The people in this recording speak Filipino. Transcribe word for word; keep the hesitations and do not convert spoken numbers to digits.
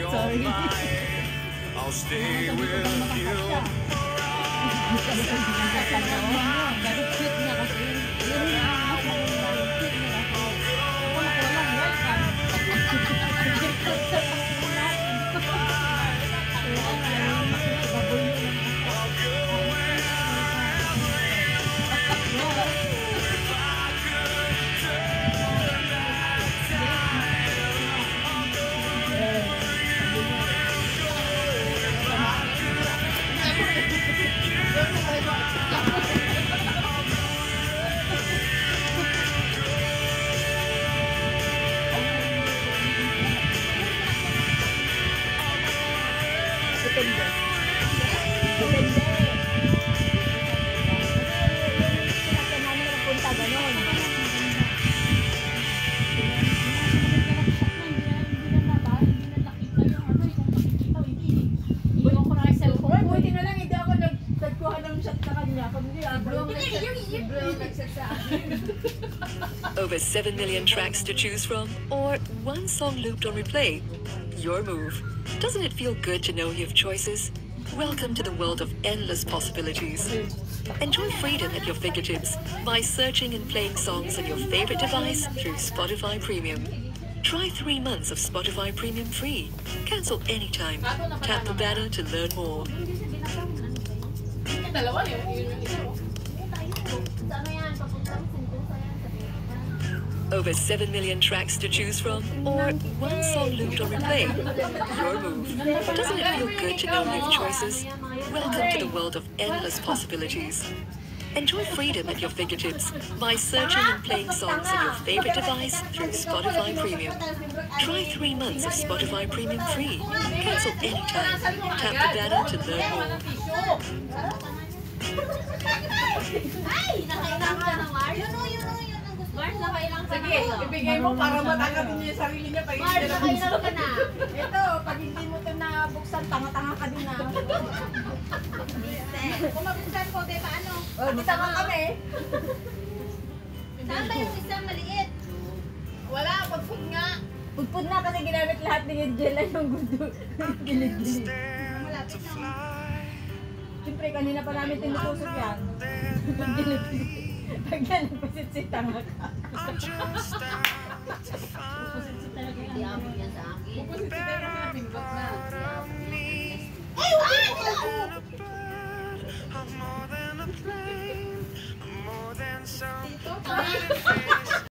Sorry. I'll stay with you. Cute niya kasi. Yun na ang cute niya kasi. Ako na ko lang, welcome. Depende. Depende. Kasi namin nagpunta ganon. Buti na lang, hindi ako nagkuha ng shot sa kanya. Kundi ako nagset sa akin. Over seven million tracks to choose from, or one song looped on replay? Your move. Doesn't it feel good to know you have choices? Welcome to the world of endless possibilities. Enjoy freedom at your fingertips by searching and playing songs on your favorite device through Spotify Premium. Try three months of Spotify Premium free. Cancel anytime. Tap the banner to learn more. Over seven million tracks to choose from, or one song looped on replay? Your move. Doesn't it feel good to know you have choices? Welcome to the world of endless possibilities. Enjoy freedom at your fingertips by searching and playing songs on your favorite device through Spotify Premium. Try three months of Spotify Premium free. Cancel anytime. Tap the banner to learn more. Sige, ibigay mo para matangkapin niya yung sarili niya. Pag hindi Nakailang ka na. ito, pag hindi mo ito nabuksan, tanga-tanga ka din na. Kung mabuksan ko, di ba ano? Oh, di tanga kami. Saan ba yung isang maliit? Wala, pagpud nga. Pagpud na kasi ginamit lahat ni Angela yung gusto. Gilid-gilid. Malapit na. Siyempre, kanina pa namin tinutusok yan. Gilid-gilid. Pag yan, napasit si tanga ka. Hindi ako yan sa akin. Ay, wala! I'm more than a plane. I'm more than some.